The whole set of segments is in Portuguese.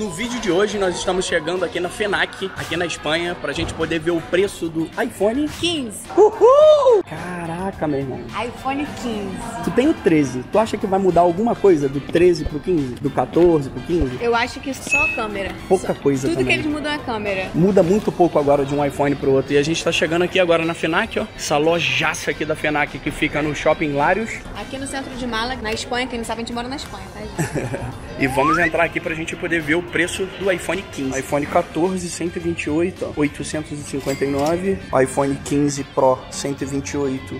No vídeo de hoje nós estamos chegando aqui na FENAC, aqui na Espanha, pra gente poder ver o preço do iPhone 15. Uhul! Caraca, meu irmão. iPhone 15. Tu tem o 13, tu acha que vai mudar alguma coisa do 13 pro 15? Do 14 pro 15? Eu acho que só a câmera. Pouca coisa Tudo também. que eles mudam é a câmera. Muda muito pouco agora de um iPhone pro outro. E a gente tá chegando aqui agora na FENAC, ó. Essa lojaça aqui da FENAC que fica no Shopping Lários. Aqui no centro de Málaga, na Espanha. Quem não sabe, a gente mora na Espanha, tá, gente? E vamos entrar aqui pra gente poder ver o preço do iPhone 15. iPhone 14, 128, ó, 859. iPhone 15 Pro, 128,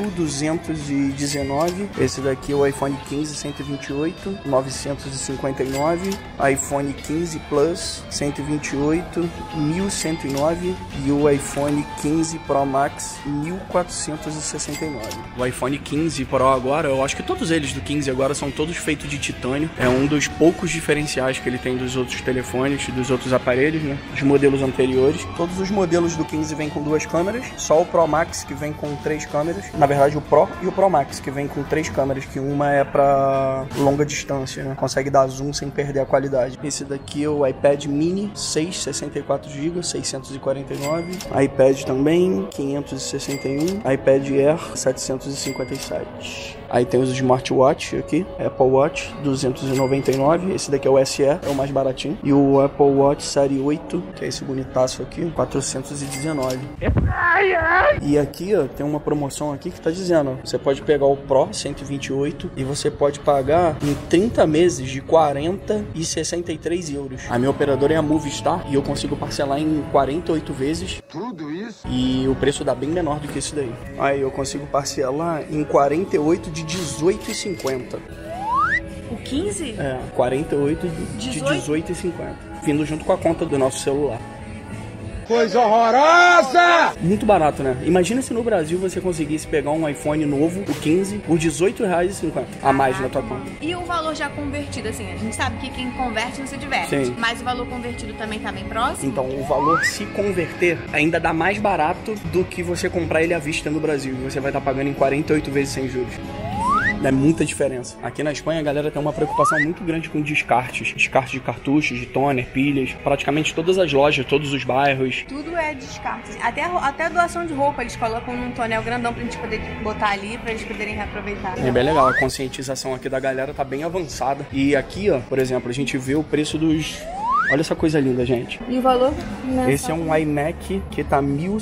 1.219. Esse daqui é o iPhone 15, 128, 959. iPhone 15 Plus, 128, 1.109. E o iPhone 15 Pro Max, 1.469. O iPhone 15 Pro agora, eu acho que todos eles do 15 agora são todos feitos de titânio. É um dos poucos diferenciais que ele tem dos outros telefones, dos outros aparelhos, né? Dos modelos anteriores. Todos os modelos do 15 vêm com duas câmeras. Só o Pro Max que vem com 3 câmeras. Na verdade, o Pro e o Pro Max que vem com 3 câmeras, que uma é pra longa distância, né? Consegue dar zoom sem perder a qualidade. Esse daqui é o iPad Mini 6, 64 GB, 649. iPad também, 561. iPad Air, 757. Aí tem os smartwatch aqui, Apple Watch 299, esse daqui é o SE, é o mais baratinho. E o Apple Watch Série 8, que é esse bonitaço aqui, 419. E aqui, ó, tem uma promoção aqui que tá dizendo, ó, você pode pegar o Pro 128 e você pode pagar em 30 meses de 40 e 63 euros. A minha operadora é a Movistar e eu consigo parcelar em 48 vezes. Tudo isso? E o preço dá bem menor do que esse daí. Aí eu consigo parcelar em 48 de 18,50. O 15? É, 48 de 18,50. Vindo junto com a conta do nosso celular. Coisa horrorosa! Muito barato, né? Imagina se no Brasil você conseguisse pegar um iPhone novo, o 15, por R$18,50 a mais na tua conta. E o valor já convertido, assim, a gente sabe que quem converte não se diverte. Sim. Mas o valor convertido também tá bem próximo? Então, o valor se converter ainda dá mais barato do que você comprar ele à vista no Brasil. Você vai estar pagando em 48 vezes sem juros. É muita diferença. Aqui na Espanha a galera tem uma preocupação muito grande com descartes. Descarte de cartuchos, de toner, pilhas. Praticamente todas as lojas, todos os bairros. Tudo é descarte. Até a doação de roupa eles colocam num tonel grandão pra gente poder botar ali, pra eles poderem reaproveitar. É bem legal. A conscientização aqui da galera tá bem avançada. E aqui, ó, por exemplo, a gente vê o preço dos... Olha essa coisa linda, gente. E o valor? Esse é um iMac que tá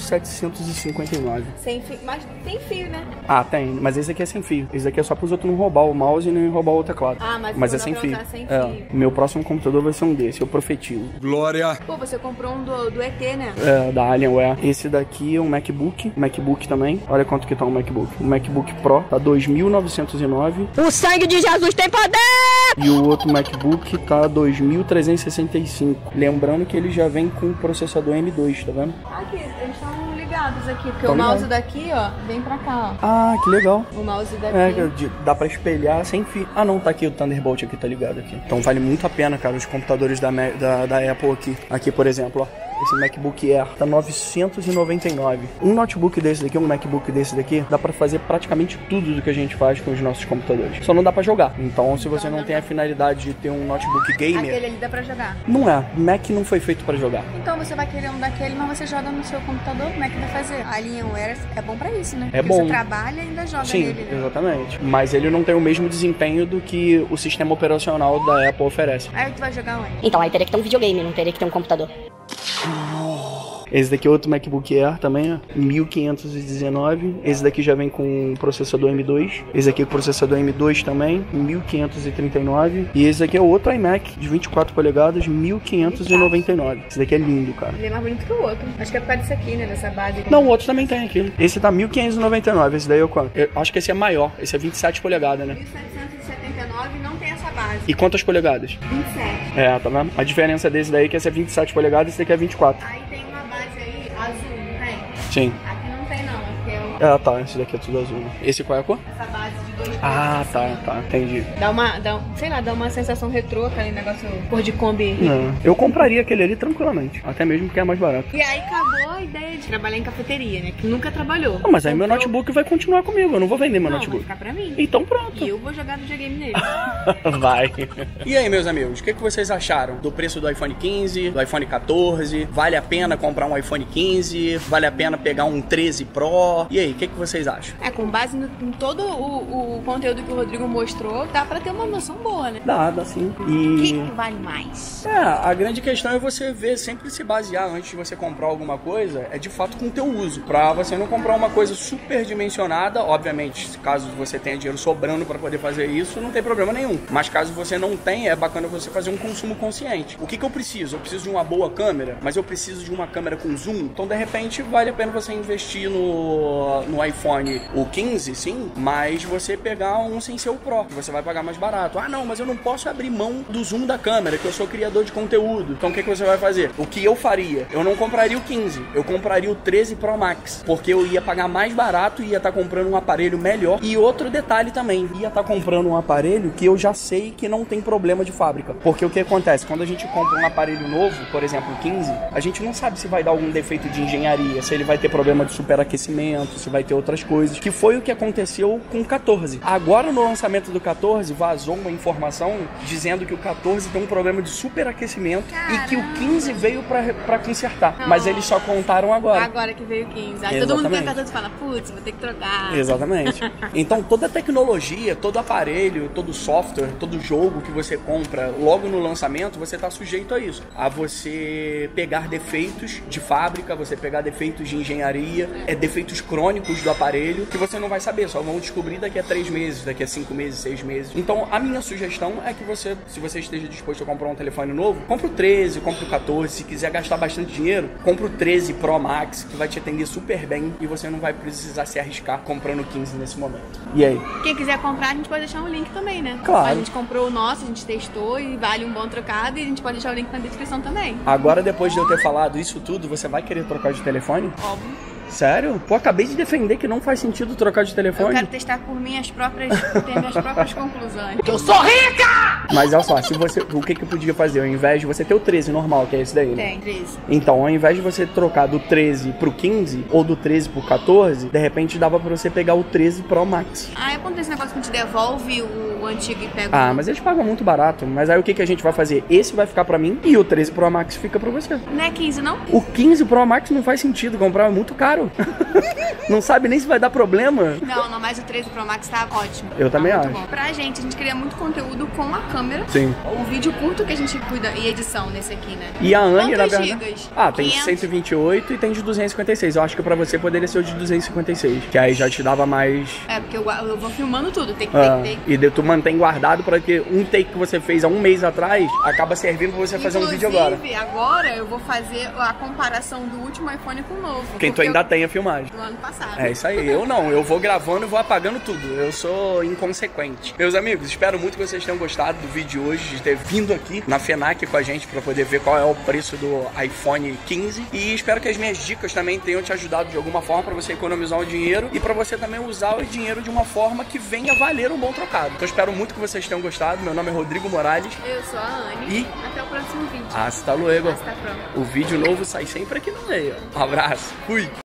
1.759. Sem fio. Mas tem fio, né? Ah, tem. Mas esse aqui é sem fio. Esse aqui é só pros outros não roubar o mouse e nem roubar o teclado. Ah, mas é sem fio. Sem é. fio. Meu próximo computador vai ser um desse, eu profetizo. Glória! Pô, você comprou um do ET, né? É, da Alienware. Esse daqui é um MacBook. MacBook também. Olha quanto que tá um MacBook. O MacBook Pro tá 2.909. O sangue de Jesus tem poder! E o outro MacBook tá 2.365. Lembrando que ele já vem com o processador M2, tá vendo? Aqui, eles estão ligados aqui, porque Tão o mouse ligado. daqui, ó, vem pra cá, ó. Ah, que legal. O mouse daqui. É, dá pra espelhar sem fio. Ah, não, tá aqui o Thunderbolt aqui, tá ligado aqui. Então vale muito a pena, cara, os computadores da Apple aqui. Aqui, por exemplo, ó. Esse MacBook Air tá 999. Um notebook desse daqui, um MacBook desse daqui, dá pra fazer praticamente tudo do que a gente faz com os nossos computadores. Só não dá pra jogar. Então, se você não tem a finalidade de ter um notebook gamer... Aquele ali dá pra jogar. Não é. Mac não foi feito pra jogar. Então você vai querer um daquele, mas você joga no seu computador, como é que vai fazer? A Alienware é bom pra isso, né? É Porque bom. você trabalha e ainda joga Sim, nele, né? exatamente. Mas ele não tem o mesmo desempenho do que o sistema operacional da Apple oferece. Aí tu vai jogar onde? Então aí teria que ter um videogame, não teria que ter um computador. Esse daqui é outro MacBook Air também, ó, 1.519. Esse daqui já vem com processador M2. Esse aqui é com processador M2 também, 1.539. E esse aqui é outro iMac de 24 polegadas, 1.599. Esse daqui é lindo, cara. Ele é mais bonito que o outro. Acho que é por causa disso aqui, né? Dessa base aqui. Não, o outro também tem aqui. Esse tá 1.599. Esse daí é o quanto? Eu acho que esse é maior. Esse é 27 polegadas, né? 1779 não tem essa base. E quantas polegadas? 27. É, tá vendo? A diferença desse daí é que esse é 27 polegadas e esse daqui é 24. Aí tem uma base aí, azul, não tem? Sim. Aqui não tem não, aqui é o Ah, tá. Esse daqui é tudo azul. Esse qual é a cor? Essa base de 2 Ah, tá. Entendi. Dá uma sensação retrô, aquele negócio cor de Kombi. Não. Eu compraria aquele ali tranquilamente. Até mesmo porque é mais barato. E aí acabou a ideia de trabalhar em cafeteria, né? Que nunca trabalhou. Não, mas aí meu notebook vai continuar comigo. Eu não vou vender meu Vai notebook. ficar pra mim. Então pronto. E eu vou jogar videogame nele. Vai. E aí, meus amigos, o que vocês acharam do preço do iPhone 15, do iPhone 14? Vale a pena comprar um iPhone 15? Vale a pena pegar um 13 Pro? E aí, o que vocês acham? Com base em todo o conteúdo que o Rodrigo mostrou, dá pra ter uma noção boa, né? Dá sim. O que vale mais? A grande questão é você ver, sempre se basear antes de você comprar alguma coisa, é de fato com o teu uso. Pra você não comprar uma coisa superdimensionada, obviamente, caso você tenha dinheiro sobrando pra poder fazer isso, não tem problema nenhum. Mas caso você não tenha, é bacana você fazer um consumo consciente. O que eu preciso? Eu preciso de uma boa câmera, mas eu preciso de uma câmera com zoom. Então, de repente, vale a pena você investir no iPhone o 15, sim, mas você pegar um sem ser o Pro, que você vai pagar mais barato. Ah, não, mas eu não posso abrir mão do zoom da câmera, que eu sou criador de conteúdo. Então, o que você vai fazer? O que eu faria? Eu não compraria o 15, eu compraria o 13 Pro Max, porque eu ia pagar mais barato e ia estar comprando um aparelho melhor. E outro detalhe também, ia estar comprando um aparelho que eu já sei que não tem problema de fábrica. Porque o que acontece? Quando a gente compra um aparelho novo, por exemplo, o 15, a gente não sabe se vai dar algum defeito de engenharia, se ele vai ter problema de superaquecimento, se vai ter outras coisas, que foi o que aconteceu com o 14. Agora, no lançamento do 14, vazou uma informação dizendo que o 14 tem um problema de superaquecimento. Caramba. E que o 15 veio pra consertar. Não. Mas eles só contaram agora. Agora que veio o 15. Aí todo mundo tem o 14 e fala, putz, vou ter que trocar. Exatamente. Então, toda a tecnologia, todo aparelho, todo software, todo jogo que você compra logo no lançamento, você tá sujeito a isso. A você pegar defeitos de fábrica, você pegar defeitos de engenharia, defeitos crônicos do aparelho, que você não vai saber, só vão descobrir daqui a 3 meses, daqui a 5 meses, 6 meses. Então, a minha sugestão é que você, se você esteja disposto a comprar um telefone novo, compre o 13, compre o 14, se quiser gastar bastante dinheiro, compre o 13 Pro Max, que vai te atender super bem e você não vai precisar se arriscar comprando o 15 nesse momento. E aí? Quem quiser comprar, a gente pode deixar um link também, né? Claro. A gente comprou o nosso, a gente testou e vale um bom trocado, e a gente pode deixar o link na descrição também. Agora, depois de eu ter falado isso tudo, você vai querer trocar de telefone? Óbvio. Sério? Pô, acabei de defender que não faz sentido trocar de telefone. Eu quero testar por ter minhas próprias conclusões. Eu sou rica! Mas olha só, o que eu podia fazer? Ao invés de você ter o 13 normal, que é esse daí, né? Tem, 13. Então, ao invés de você trocar do 13 pro 15, ou do 13 pro 14, de repente dava pra você pegar o 13 Pro Max. Ah, acontece esse negócio que a gente devolve o antigo e pega mas eles pagam muito barato. Mas aí o que a gente vai fazer? Esse vai ficar pra mim e o 13 Pro Max fica pra você. Não é 15, não? O 15 Pro Max não faz sentido comprar, é muito caro. Não sabe nem se vai dar problema. Não, mas o 13 Pro Max tá ótimo. Eu também acho. Bom. Pra gente, a gente cria muito conteúdo com a câmera. Sim. O vídeo curto que a gente cuida e edição nesse aqui, né? E a Anne, na verdade... gigas? tem 128 e tem de 256. Eu acho que pra você poderia ser o de 256. Que aí já te dava mais... porque eu vou filmando tudo. Tem que E tu mantém guardado pra que um take que você fez há um mês atrás acaba servindo pra você fazer um vídeo agora. Agora eu vou fazer a comparação do último iPhone com o novo. Quem tu ainda tem a filmagem. Do ano passado. É isso aí. Eu não. Eu vou gravando e vou apagando tudo. Eu sou inconsequente. Meus amigos, espero muito que vocês tenham gostado do vídeo de hoje, de ter vindo aqui na FENAC com a gente pra poder ver qual é o preço do iPhone 15. E espero que as minhas dicas também tenham te ajudado de alguma forma pra você economizar o dinheiro e pra você também usar o dinheiro de uma forma que venha valer um bom trocado. Então espero muito que vocês tenham gostado. Meu nome é Rodrigo Morales. Eu sou a Anne. E até o próximo vídeo. Hasta luego. Hasta pronto. O vídeo novo sai sempre aqui no meio. Um abraço. Fui.